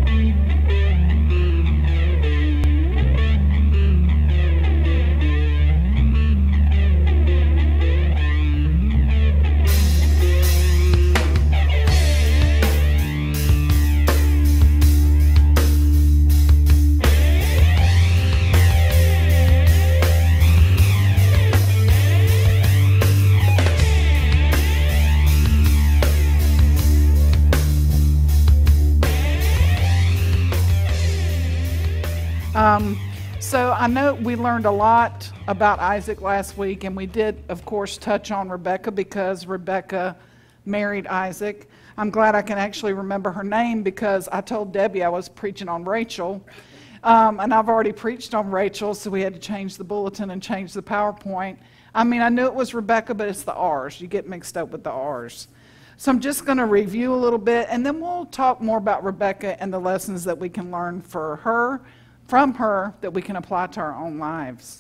So I know we learned a lot about Isaac last week, and we did, of course, touch on Rebekah because Rebekah married Isaac. I'm glad I can actually remember her name because I told Debbie I was preaching on Rachel, and I've already preached on Rachel, so we had to change the bulletin and change the PowerPoint. I mean, I knew it was Rebekah, but it's the R's. You get mixed up with the R's. So I'm just going to review a little bit, and then we'll talk more about Rebekah and the lessons that we can learn from her that we can apply to our own lives.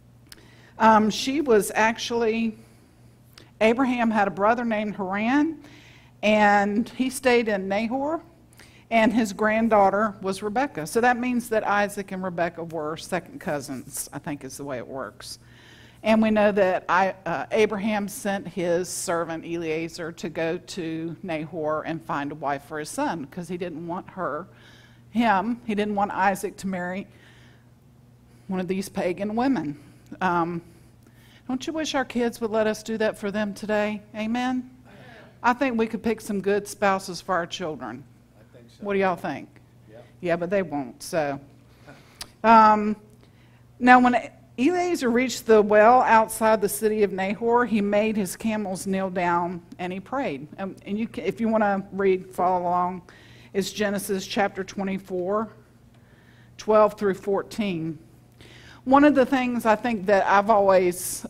She was actually, Abraham had a brother named Haran, and he stayed in Nahor, and his granddaughter was Rebekah. So that means that Isaac and Rebekah were second cousins, I think is the way it works. And we know that Abraham sent his servant Eliezer to go to Nahor and find a wife for his son because he didn't want he didn't want Isaac to marry one of these pagan women. Don't you wish our kids would let us do that for them today? Amen? I think we could pick some good spouses for our children. I think so. What do y'all think? Yep. Yeah, but they won't. So, now when Eliezer reached the well outside the city of Nahor, he made his camels kneel down and he prayed. And if you want to follow along, it's Genesis chapter 24, 12 through 14. One of the things I think that I've always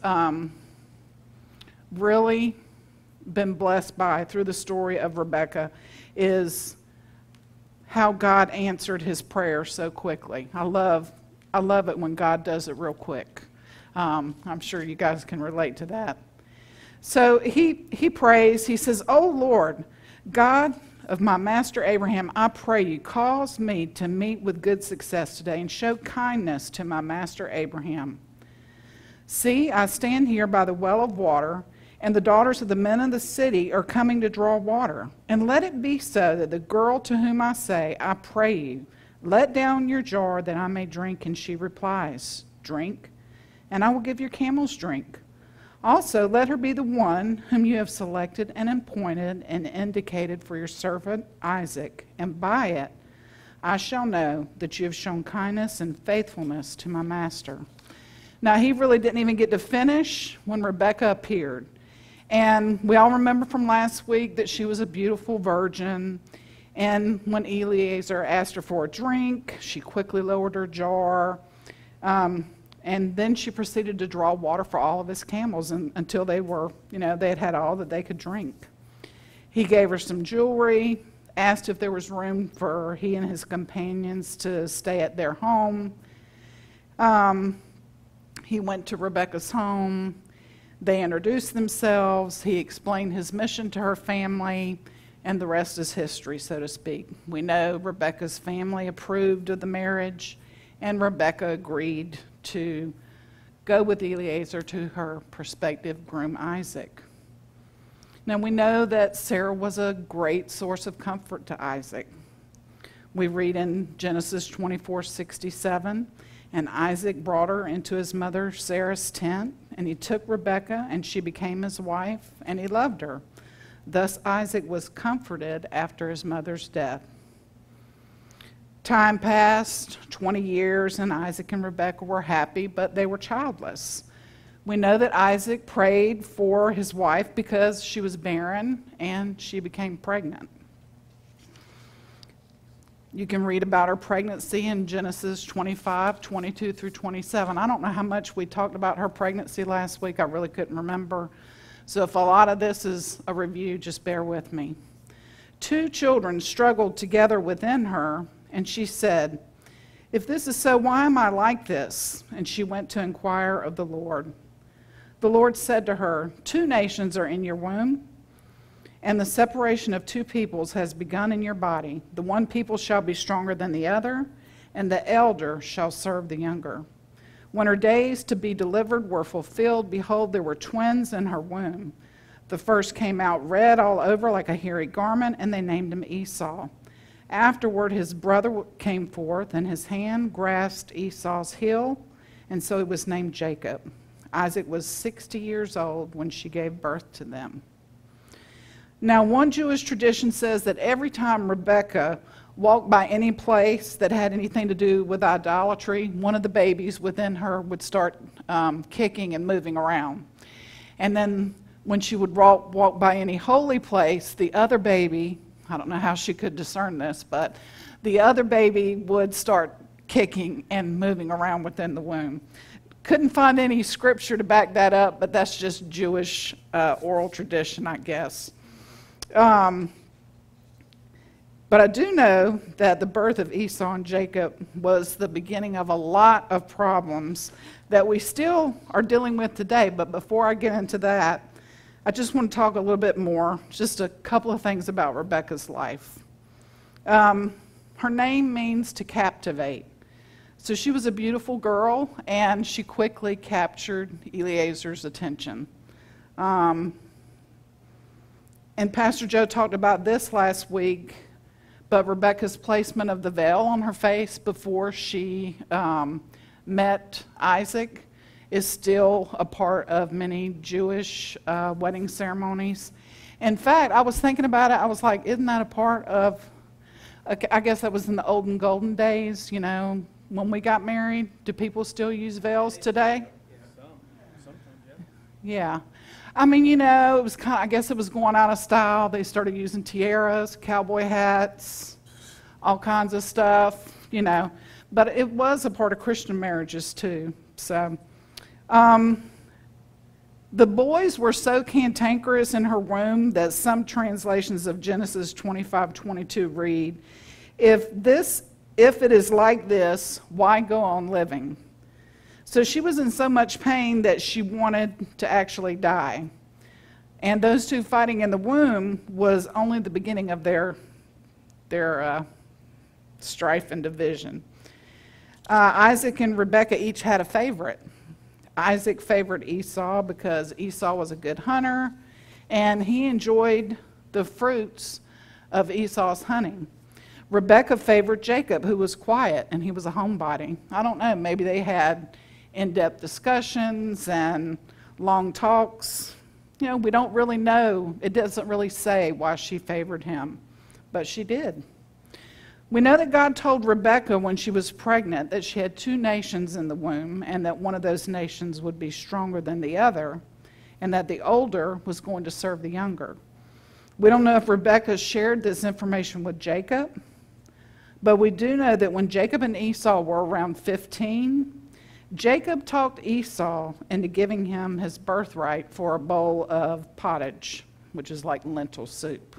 really been blessed by through the story of Rebekah is how God answered his prayer so quickly. I love it when God does it real quick. I'm sure you guys can relate to that. So he prays, he says, "Oh Lord, God of my master Abraham, I pray you, cause me to meet with good success today and show kindness to my master Abraham. See, I stand here by the well of water, and the daughters of the men of the city are coming to draw water. And let it be so that the girl to whom I say, I pray you, let down your jar that I may drink. And she replies, drink, and I will give your camels drink. Also, let her be the one whom you have selected and appointed and indicated for your servant Isaac, and by it I shall know that you have shown kindness and faithfulness to my master." Now, he really didn't even get to finish when Rebekah appeared. And we all remember from last week that she was a beautiful virgin. And when Eliezer asked her for a drink, she quickly lowered her jar. And then she proceeded to draw water for all of his camels until they were, they had all that they could drink. He gave her some jewelry, asked if there was room for he and his companions to stay at their home. He went to Rebekah's home. They introduced themselves. He explained his mission to her family, and the rest is history, so to speak. We know Rebekah's family approved of the marriage, and Rebekah agreed to go with Eliezer to her prospective groom Isaac. Now we know that Sarah was a great source of comfort to Isaac. We read in Genesis 24:67, "And Isaac brought her into his mother Sarah's tent, and he took Rebekah, and she became his wife, and he loved her. Thus Isaac was comforted after his mother's death." Time passed, 20 years, and Isaac and Rebekah were happy, but they were childless. We know that Isaac prayed for his wife because she was barren and she became pregnant. You can read about her pregnancy in Genesis 25, 22 through 27. I don't know how much we talked about her pregnancy last week. I really couldn't remember. So if a lot of this is a review, just bear with me. 2 children struggled together within her, and she said, "If this is so, why am I like this?" And she went to inquire of the Lord. The Lord said to her, 2 nations are in your womb, And the separation of two peoples has begun in your body. The one people shall be stronger than the other, and the elder shall serve the younger. When her days to be delivered were fulfilled, behold, there were twins in her womb. The first came out red all over like a hairy garment, and they named him Esau. Afterward, his brother came forth, and his hand grasped Esau's heel, and so he was named Jacob. Isaac was 60 years old when she gave birth to them. Now, one Jewish tradition says that every time Rebekah walked by any place that had anything to do with idolatry, one of the babies within her would start kicking and moving around. And then when she would walk by any holy place, the other baby, I don't know how she could discern this, but the other baby would start kicking and moving around within the womb. Couldn't find any scripture to back that up, but that's just Jewish oral tradition, I guess. But I do know that the birth of Esau and Jacob was the beginning of a lot of problems that we still are dealing with today. But before I get into that, I just want to talk a little bit more, just a couple of things about Rebekah's life. Her name means to captivate. So she was a beautiful girl, and she quickly captured Eliezer's attention. And Pastor Joe talked about this last week, but Rebekah's placement of the veil on her face before she met Isaac is still a part of many Jewish wedding ceremonies. In fact, I was thinking about it, I was like, isn't that a part of, I guess that was in the olden golden days, you know, when we got married. Do people still use veils today? Sometimes, yeah. I mean, you know, it was kind of, I guess it was going out of style. They started using tiaras, cowboy hats, all kinds of stuff, you know. But it was a part of Christian marriages too. So, the boys were so cantankerous in her womb that some translations of Genesis 25:22 read, if it is like this, why go on living? So she was in so much pain that she wanted to actually die. And those two fighting in the womb was only the beginning of their strife and division. Isaac and Rebekah each had a favorite. Isaac favored Esau because Esau was a good hunter, and he enjoyed the fruits of Esau's hunting. Rebekah favored Jacob, who was quiet, and he was a homebody. I don't know, maybe they had in-depth discussions and long talks. You know, we don't really know. It doesn't really say why she favored him, but she did. We know that God told Rebekah when she was pregnant that she had two nations in the womb, and that one of those nations would be stronger than the other, and that the older was going to serve the younger. We don't know if Rebekah shared this information with Jacob, but we do know that when Jacob and Esau were around 15, Jacob talked Esau into giving him his birthright for a bowl of pottage, which is like lentil soup.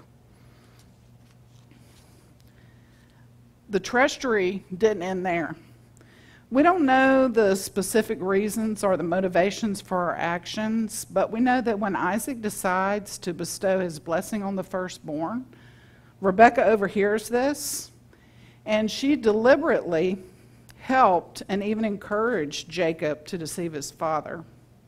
The treachery didn't end there. We don't know the specific reasons or the motivations for her actions, but we know that when Isaac decides to bestow his blessing on the firstborn, Rebekah overhears this, and she deliberately helped and even encouraged Jacob to deceive his father.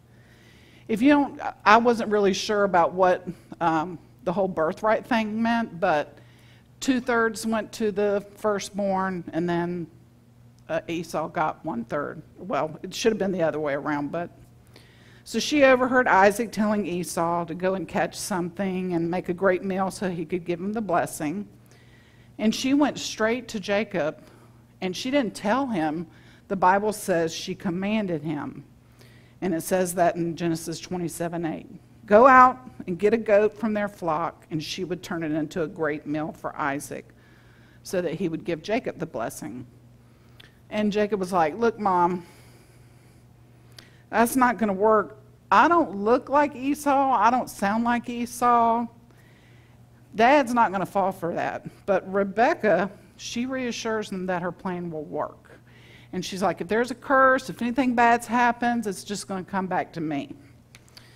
I wasn't really sure about what the whole birthright thing meant, but 2/3 went to the firstborn, and then Esau got 1/3. Well, it should have been the other way around, but so she overheard Isaac telling Esau to go and catch something and make a great meal so he could give him the blessing. And she went straight to Jacob, and she didn't tell him. The Bible says she commanded him. And it says that in Genesis 27:8. Go out and get a goat from their flock, and she would turn it into a great meal for Isaac so that he would give Jacob the blessing. And Jacob was like, look, Mom, that's not going to work. I don't look like Esau. I don't sound like Esau. Dad's not going to fall for that. But Rebekah, she reassures them that her plan will work. And she's like, if there's a curse, if anything bad happens, it's just going to come back to me.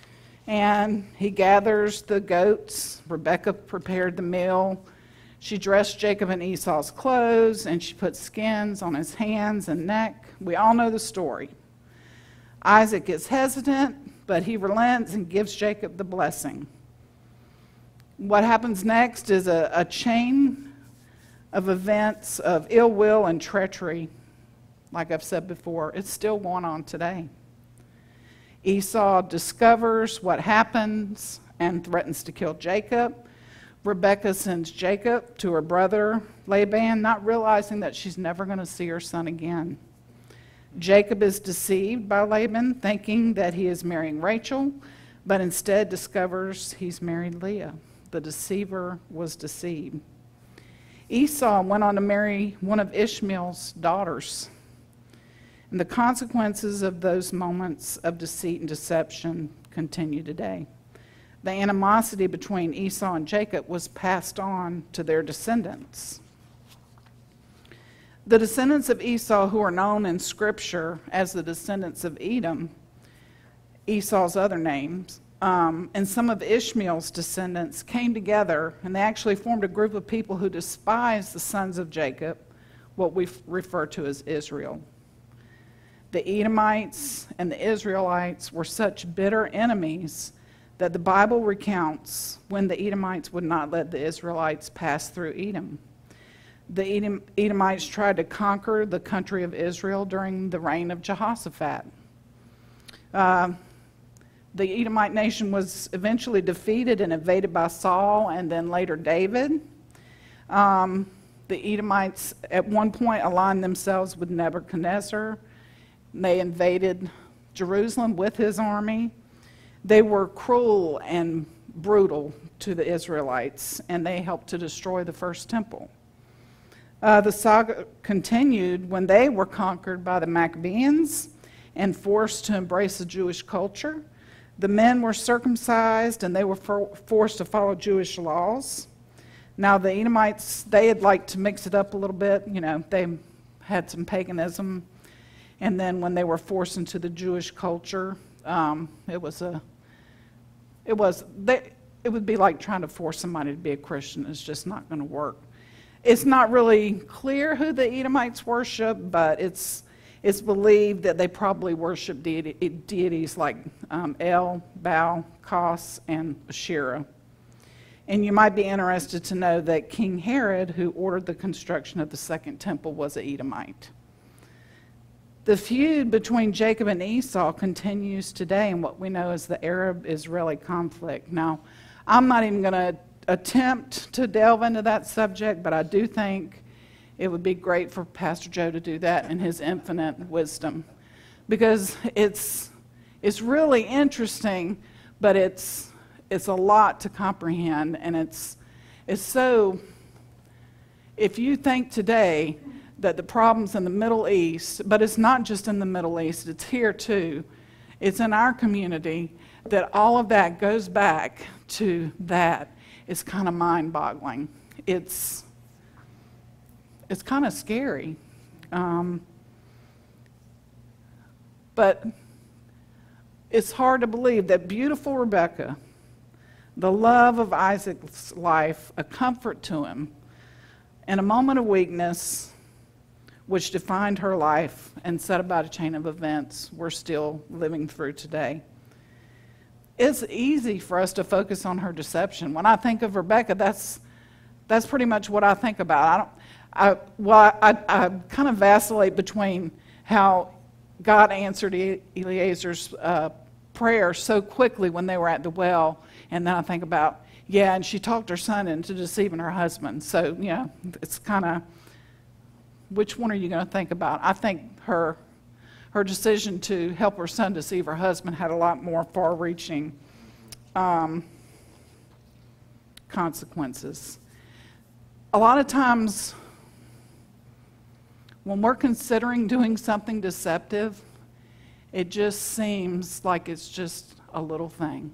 And he gathers the goats. Rebekah prepared the meal. She dressed Jacob in Esau's clothes, and she put skins on his hands and neck. We all know the story. Isaac gets hesitant, but he relents and gives Jacob the blessing. What happens next is a chain of events of ill will and treachery. Like I've said before, it's still going on today. Esau discovers what happens and threatens to kill Jacob. Rebekah sends Jacob to her brother Laban, not realizing that she's never going to see her son again. Jacob is deceived by Laban, thinking that he is marrying Rachel, but instead discovers he's married Leah. The deceiver was deceived. Esau went on to marry one of Ishmael's daughters. And the consequences of those moments of deceit and deception continue today. The animosity between Esau and Jacob was passed on to their descendants. The descendants of Esau, who are known in Scripture as the descendants of Edom, Esau's other names, and some of Ishmael's descendants came together, and they actually formed a group of people who despised the sons of Jacob, what we refer to as Israel. The Edomites and the Israelites were such bitter enemies that the Bible recounts when the Edomites would not let the Israelites pass through Edom. The Edomites tried to conquer the country of Israel during the reign of Jehoshaphat. The Edomite nation was eventually defeated and invaded by Saul and then later David. The Edomites at one point aligned themselves with Nebuchadnezzar. They invaded Jerusalem with his army. They were cruel and brutal to the Israelites, and they helped to destroy the first temple. The saga continued when they were conquered by the Maccabees and forced to embrace the Jewish culture. The men were circumcised, and they were forced to follow Jewish laws. Now, the Edomites, they had liked to mix it up a little bit. You know, they had some paganism. And then when they were forced into the Jewish culture, it would be like trying to force somebody to be a Christian. It's just not going to work. It's not really clear who the Edomites worship, but it's believed that they probably worship deities like El, Baal, Kos, and Asherah. And you might be interested to know that King Herod, who ordered the construction of the second temple, was an Edomite. The feud between Jacob and Esau continues today in what we know as the Arab-Israeli conflict. Now, I'm not even going to attempt to delve into that subject, but I do think it would be great for Pastor Joe to do that in his infinite wisdom, because it's really interesting, but it's a lot to comprehend, and it's so. If you think today that the problems in the Middle East, but it's not just in the Middle East, it's here too, it's in our community, that all of that goes back to that, is kind of mind-boggling. It's kind of scary. But it's hard to believe that beautiful Rebekah, the love of Isaac's life, a comfort to him, in a moment of weakness, which defined her life and set about a chain of events we're still living through today. It's easy for us to focus on her deception. When I think of Rebekah, that's pretty much what I think about. I kind of vacillate between how God answered Eliezer's prayer so quickly when they were at the well, and then I think about, yeah, and she talked her son into deceiving her husband. So, you know, it's kind of, which one are you going to think about? I think her decision to help her son deceive her husband had a lot more far-reaching consequences. A lot of times, when we're considering doing something deceptive, it just seems like it's just a little thing.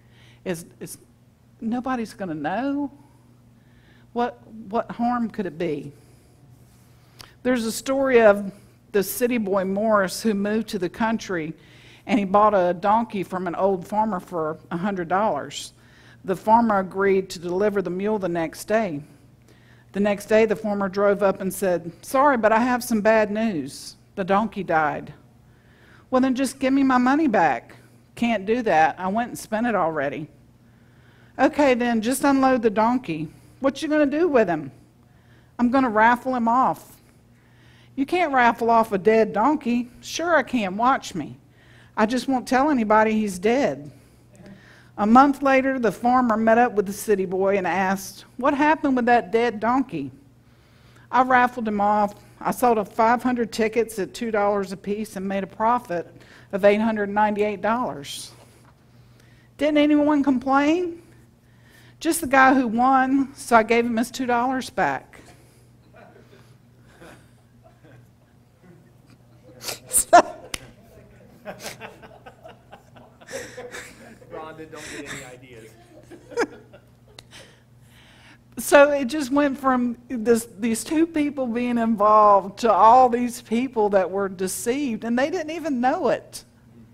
Nobody's going to know. What harm could it be? There's a story of the city boy Morris who moved to the country, and he bought a donkey from an old farmer for $100. The farmer agreed to deliver the mule the next day. The next day, the farmer drove up and said, "Sorry, but I have some bad news. The donkey died." "Well, then just give me my money back." "Can't do that. I went and spent it already." "Okay, then just unload the donkey." "What you going to do with him?" "I'm going to raffle him off." "You can't raffle off a dead donkey." "Sure I can. Watch me. I just won't tell anybody he's dead." A month later, the farmer met up with the city boy and asked, "What happened with that dead donkey?" "I raffled him off. I sold 500 tickets at $2 apiece and made a profit of $898. "Didn't anyone complain?" "Just the guy who won, so I gave him his $2 back." Rhonda, don't get any ideas. So it just went from these two people being involved to all these people that were deceived, and they didn't even know it.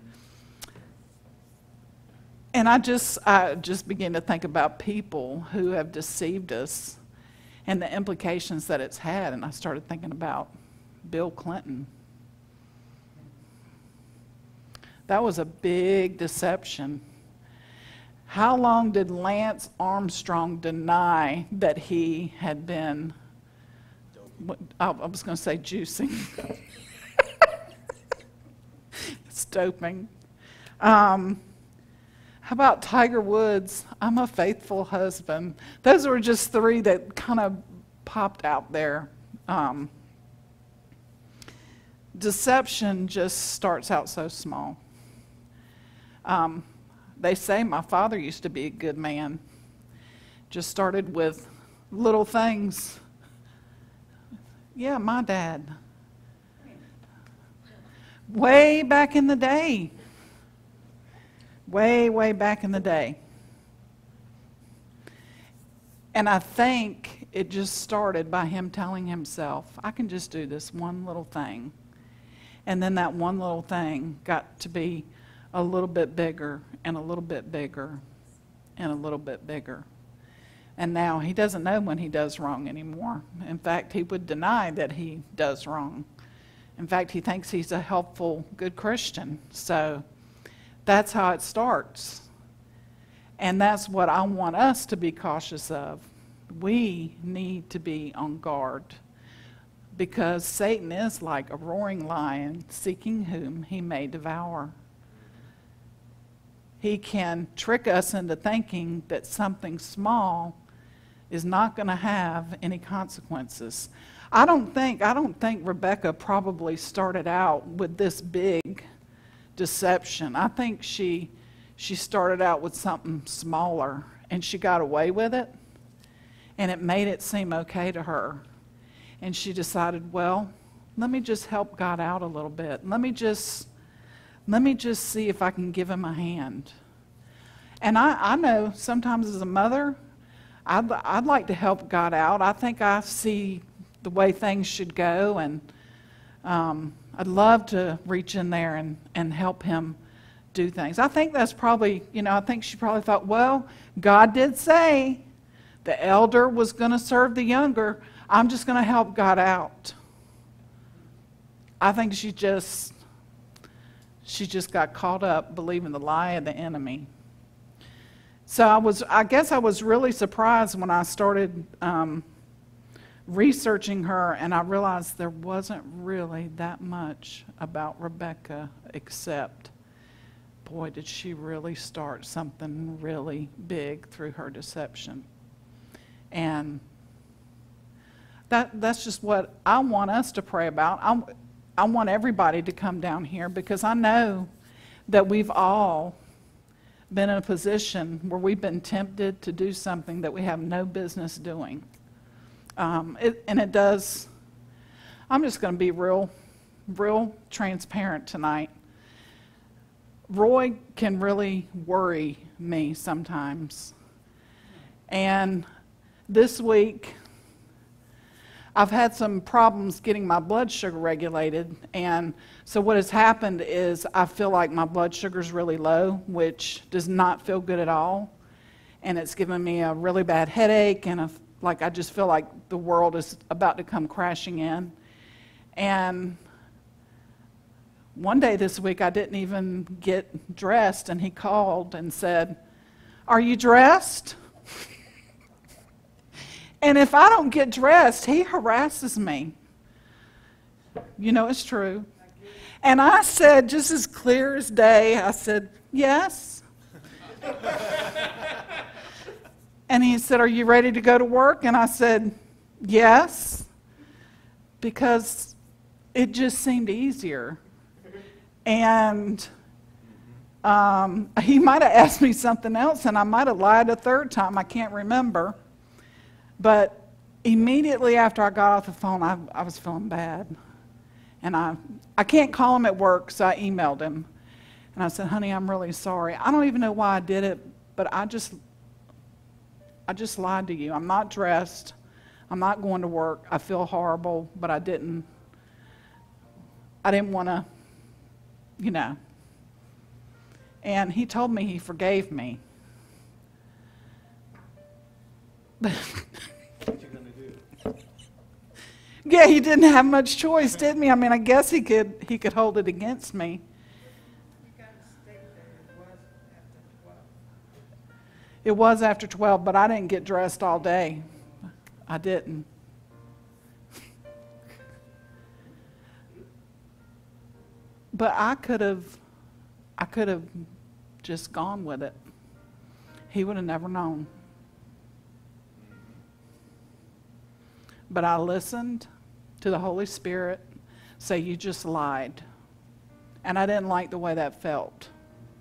And I just began to think about people who have deceived us and the implications that it's had, and I started thinking about Bill Clinton. That was a big deception. How long did Lance Armstrong deny that he had been, I was going to say juicing. It's doping. How about Tiger Woods? "I'm a faithful husband." Those were just three that kind of popped out there. Deception just starts out so small. They say my father used to be a good man. Just started with little things. Yeah, my dad. Way back in the day. Way back in the day. And I think it just started by him telling himself, "I can just do this one little thing." And then that one little thing got to be a little bit bigger and a little bit bigger and a little bit bigger. And now he doesn't know when he does wrong anymore. In fact, he would deny that he does wrong. In fact, he thinks he's a helpful, good Christian. So that's how it starts. And that's what I want us to be cautious of. We need to be on guard, because Satan is like a roaring lion seeking whom he may devour. He can trick us into thinking that something small is not going to have any consequences. I don't think Rebecca probably started out with this big deception. I think she started out with something smaller, and she got away with it, and it made it seem okay to her. And she decided, well, let me just help God out a little bit. Let me just see if I can give him a hand. And I know sometimes as a mother, I'd like to help God out. I think I see the way things should go, and I'd love to reach in there and help him do things. I think that's probably, I think she probably thought, well, God did say the elder was going to serve the younger. I'm just going to help God out. I think she just got caught up believing the lie of the enemy. So I guess I was really surprised when I started researching her, and I realized there wasn't really that much about Rebecca, except, boy, did she really start something really big through her deception. And that's just what I want us to pray about. I want everybody to come down here, because I know that we've all been in a position where we've been tempted to do something that we have no business doing. I'm just going to be real transparent tonight. Roy can really worry me sometimes. And this week, I've had some problems getting my blood sugar regulated, and so what has happened is I feel like my blood sugar is really low, which does not feel good at all, and it's given me a really bad headache, and like I just feel like the world is about to come crashing in. And one day this week I didn't even get dressed, and he called and said, "Are you dressed?" And if I don't get dressed, he harasses me. You know it's true. And I said, just as clear as day, I said, "Yes." And he said, "Are you ready to go to work?" And I said, "Yes," because it just seemed easier. And he might have asked me something else, and I might have lied a third time. I can't remember. But immediately after I got off the phone, I was feeling bad. And I can't call him at work, so I emailed him. And I said, "Honey, I'm really sorry. I don't even know why I did it, but I just lied to you. I'm not dressed. I'm not going to work. I feel horrible, but I didn't want to, you know." And he told me he forgave me. What you gonna do? Yeah, he didn't have much choice, didn't he? I mean, I guess he could hold it against me. It was after 12, but I didn't get dressed all day. I didn't. But I could have just gone with it. He would have never known. But I listened to the Holy Spirit say, "You just lied." And I didn't like the way that felt.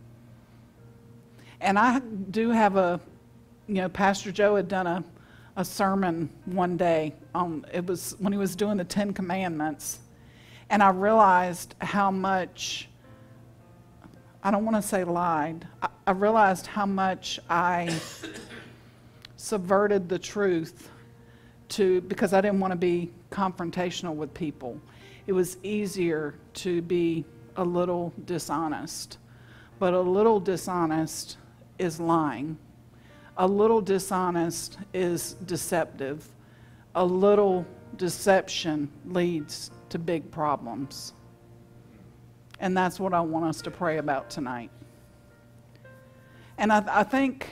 And I do have Pastor Joe had done a sermon one day it was when he was doing the 10 Commandments. And I realized how much, I don't want to say lied, I realized how much I subverted the truth because I didn't want to be confrontational with people. It was easier to be a little dishonest. But a little dishonest is lying. A little dishonest is deceptive. A little deception leads to big problems. And that's what I want us to pray about tonight. And I think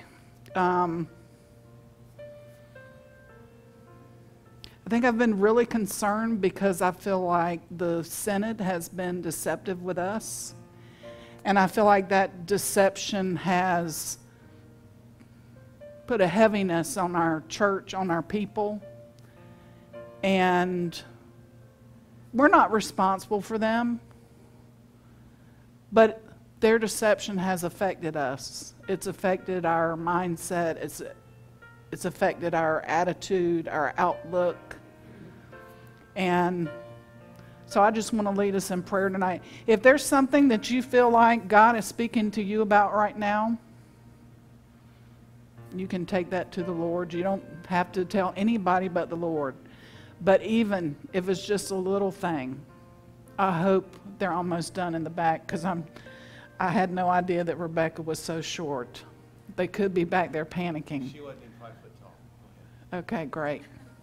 I've been really concerned because I feel like the Synod has been deceptive with us. And I feel like that deception has put a heaviness on our church, on our people. And we're not responsible for them, but their deception has affected us. It's affected our mindset. It's affected our attitude, our outlook. And so I just want to lead us in prayer tonight. If there's something that you feel like God is speaking to you about right now, you can take that to the Lord. You don't have to tell anybody but the Lord. But even if it's just a little thing, I hope they're almost done in the back, because I had no idea that Rebecca was so short. They could be back there panicking. She wasn't even 5 foot tall. Go ahead. Okay, great.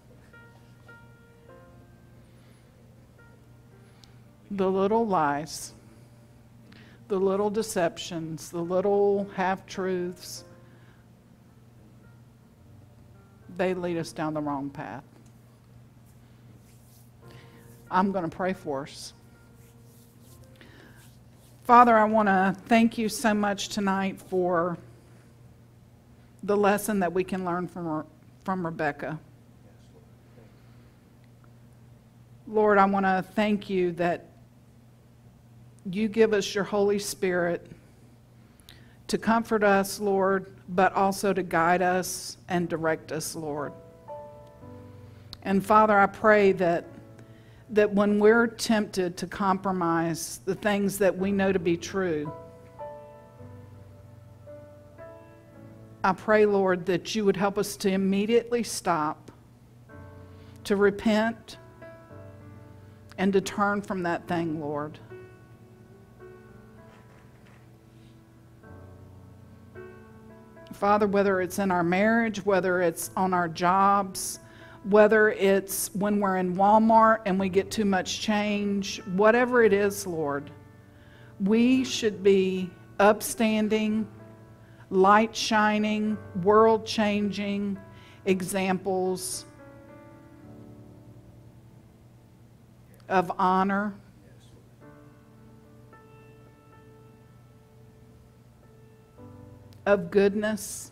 The little lies, the little deceptions, the little half-truths, they lead us down the wrong path. I'm going to pray for us. Father, I want to thank you so much tonight for the lesson that we can learn from Rebecca. Lord, I want to thank you that you give us your Holy Spirit to comfort us, Lord, but also to guide us and direct us, Lord. And Father, I pray that when we're tempted to compromise the things that we know to be true, I pray, Lord, that you would help us to immediately stop, to repent and to turn from that thing, Lord. Father, whether it's in our marriage, whether it's on our jobs, whether it's when we're in Walmart and we get too much change, whatever it is, Lord, we should be upstanding, light shining, world changing examples of honor, of goodness.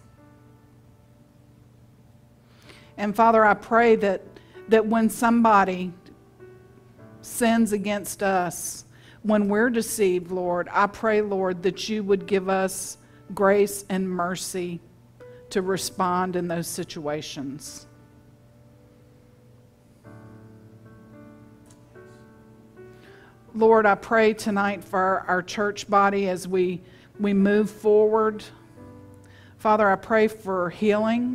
And Father, I pray that when somebody sins against us, when we're deceived, Lord, I pray, Lord, that you would give us grace and mercy to respond in those situations. Lord, I pray tonight for our church body as we move forward. Father, I pray for healing.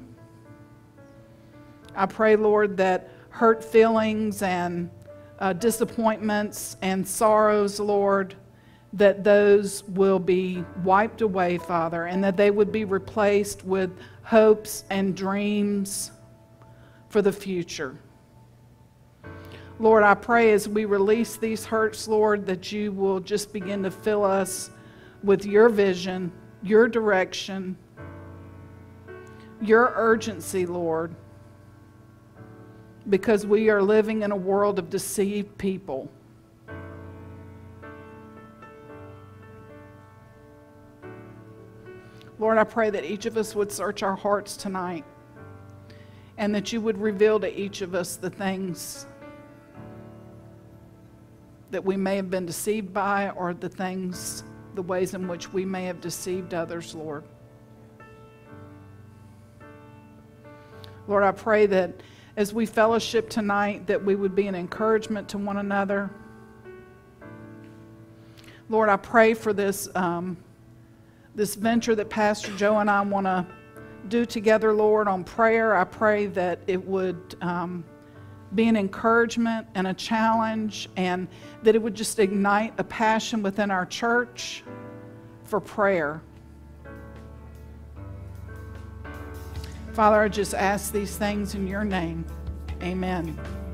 I pray, Lord, that hurt feelings and disappointments and sorrows, Lord, that those will be wiped away, Father, and that they would be replaced with hopes and dreams for the future. Lord, I pray as we release these hurts, Lord, that you will just begin to fill us with your vision, your direction, your urgency, Lord, because we are living in a world of deceived people. Lord, I pray that each of us would search our hearts tonight and that you would reveal to each of us the things that we may have been deceived by, or the ways in which we may have deceived others, Lord. Lord, I pray that as we fellowship tonight, that we would be an encouragement to one another. Lord, I pray for this venture that Pastor Joe and I want to do together, Lord, on prayer. I pray that it would be an encouragement and a challenge, and that it would just ignite a passion within our church for prayer. Father, I just ask these things in your name. Amen.